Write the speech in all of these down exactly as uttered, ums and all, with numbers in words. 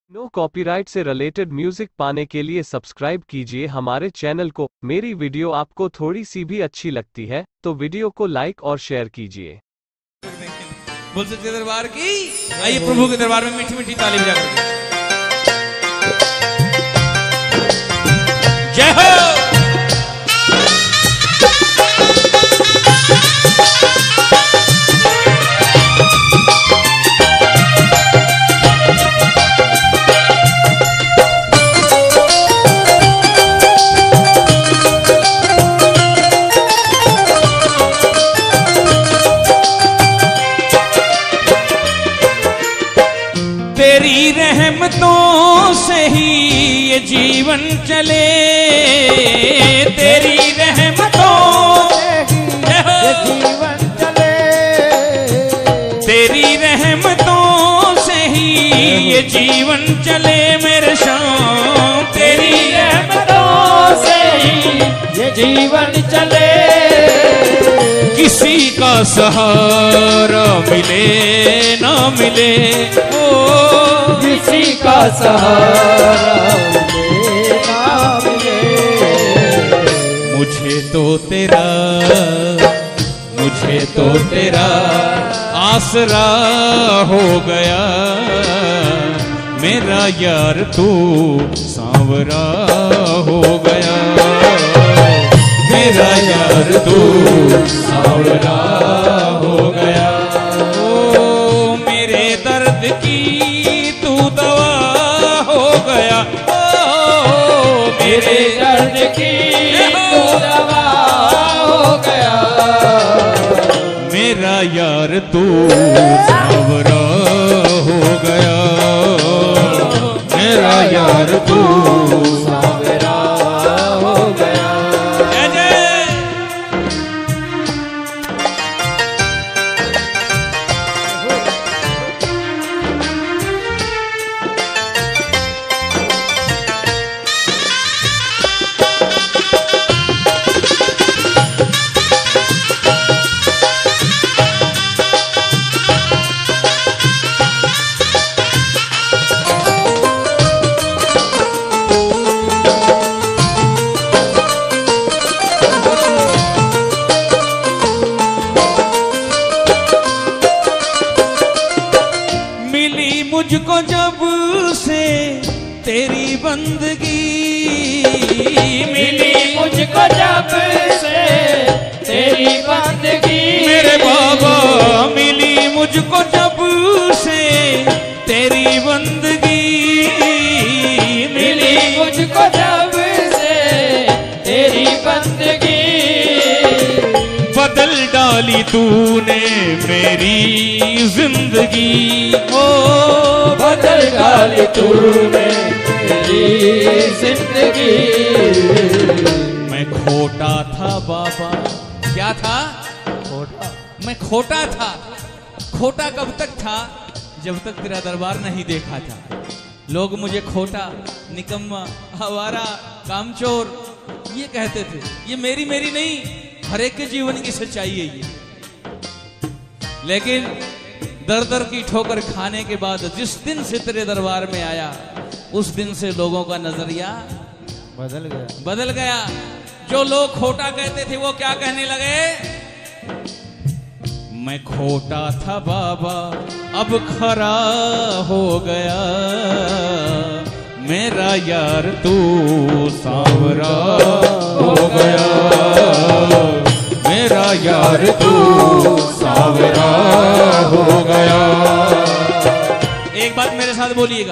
No copyright से related music पाने के लिए सब्सक्राइब कीजिए हमारे चैनल को। मेरी वीडियो आपको थोड़ी सी भी अच्छी लगती है तो वीडियो को लाइक और शेयर कीजिए। बोल सकते दरबार की, आइए प्रभु के दरबार में मीठी मीठी ताली बजा कर जय हो। तेरी रहमतों से ही ये जीवन चले, तेरी रहमतों से ही ये जीवन चले, तेरी रहमतों से ही ये जीवन चले मेरे शाम, तेरी रहमतों से ही ये जीवन चले। किसी का सहारा मिले ना मिले, ओ किसी का सहारा मिले ना मिले, मुझे तो तेरा मुझे तो तेरा आसरा हो गया, मेरा यार तू सांवरा हो गया, मेरा यार तू सांवरा हो गया। ओ मेरे दर्द की तू दवा हो गया, ओ मेरे दर्द की तू दवा हो गया, मेरा यार तू सांवरा हो गया, मेरा यार तू सांवरा हो गया। मुझको जब से तेरी बंदगी मिली, मुझको जब से तेरी बंदगी मेरे बाबा मिली, मुझको जब से तेरी बंदगी मिली, मुझको जब से तेरी बंदगी, बदल डाली तूने मेरी जिंदगी, ओ बदल डाली तूने मेरी जिंदगी। मैं खोटा था बाबा, क्या था? खोटा। मैं खोटा था। खोटा कब तक था? जब तक तेरा दरबार नहीं देखा था। लोग मुझे खोटा, निकम्मा, आवारा, कामचोर ये कहते थे। ये मेरी मेरी नहीं, हर एक के जीवन की सच्चाई है ये। लेकिन दर दर की ठोकर खाने के बाद जिस दिन से तेरे दरबार में आया, उस दिन से लोगों का नजरिया बदल गया बदल गया। जो लोग खोटा कहते थे वो क्या कहने लगे? मैं खोटा था बाबा अब खरा हो गया, मेरा यार तू सांवरा हो गया, मेरा यार तू सांवरा हो गया। एक बात मेरे साथ बोलिएगा।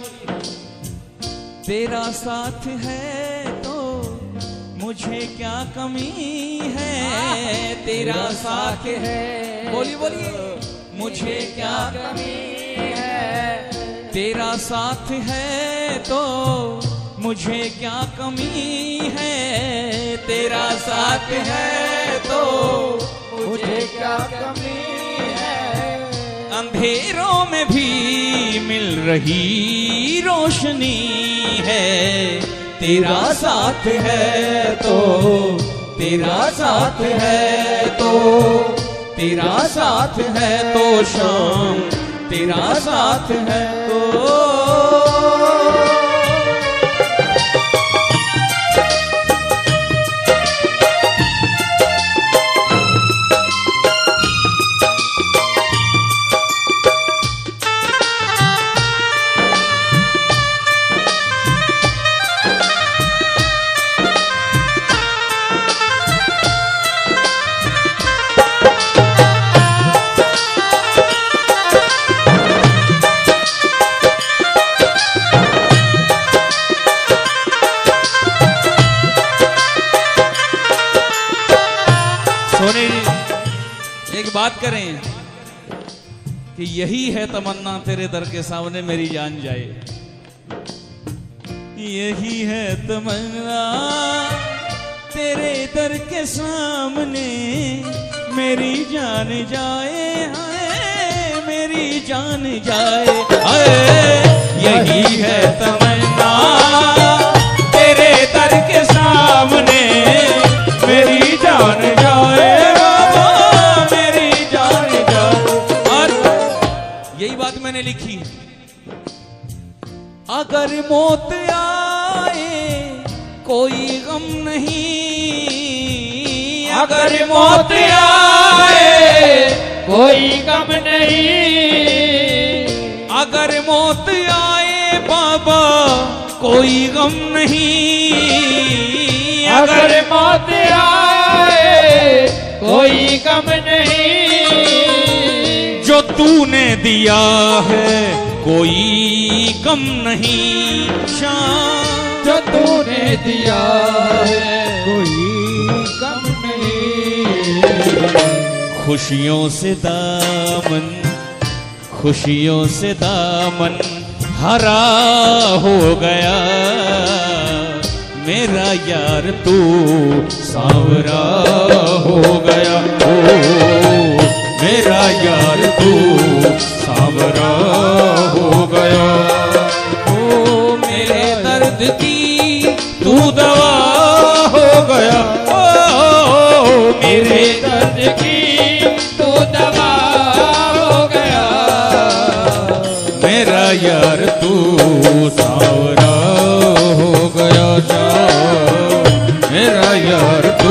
तेरा साथ है तो मुझे क्या कमी है, तेरा साथ है, बोलिए बोलिए, मुझे क्या कमी है, तेरा साथ है तो मुझे क्या कमी है, तेरा साथ है तो मुझे क्या कमी है। अंधेरों में भी मिल रही रोशनी है, तेरा साथ है तो, तेरा साथ है तो, तेरा साथ है तो शाम, तेरा साथ है तो बात करें कि यही है तमन्ना तेरे दर के सामने मेरी जान जाए, यही है तमन्ना तेरे दर के सामने मेरी जान जाए, हाय मेरी जान जाए, हाय यही है तमन्ना तेरे दर के सामने मेरी जान जाए, मेरी जान जाए। और यही बात मैंने लिखी, अगर मौत आए कोई गम नहीं, अगर मौत आए कोई गम नहीं, अगर मौत आए बाबा कोई गम नहीं, अगर मौत आए कोई गम नहीं, जो तूने दिया है कोई कम नहीं, शाम जो तूने दिया है कोई गम नहीं। खुशियों से दामन, खुशियों से दामन हरा हो गया, मेरा यार तू सांवरा हो गया, ओ मेरा यार तू सांवरा हो गया, ओ मेरे दर्द की तू दवा हो गया, ओ मेरे दर्द की तू दवा हो गया, मेरा यार तू सांवरा हो गया, मेरा यार तू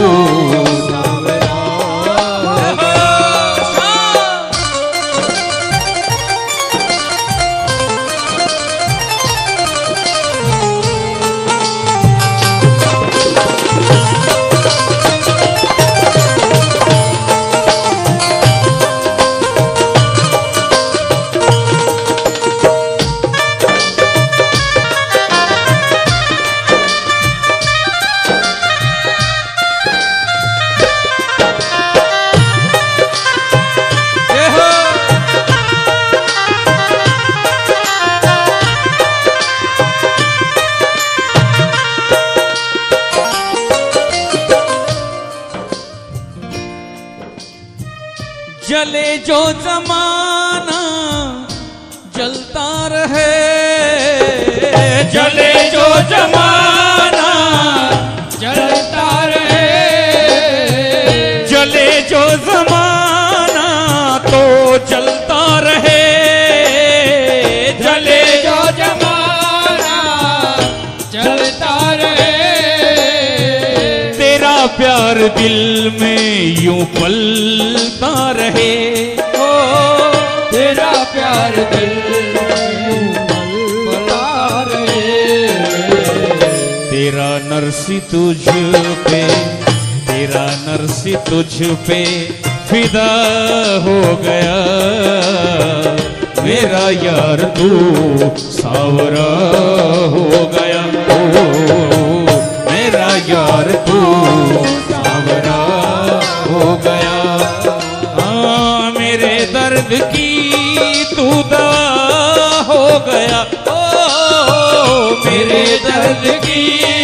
जले जो जमाना जलता रहे, जले जो जमाना जलता रहे, जले जो जमाना तो जलता रहे, जले जो जमाना जलता रहे, तेरा प्यार दिल में यूं पलता रहे, ओ तेरा प्यार दिल में यूं पलता रहे, तेरा नरसी तुझ पे, तेरा नरसी तुझ पे फिदा हो गया, मेरा यार तू सांवरा हो गया, ओ मेरा यार तू सांवरा हो गया, हाँ मेरे दर्द की तू दवा हो गया, ओ मेरे दर्द की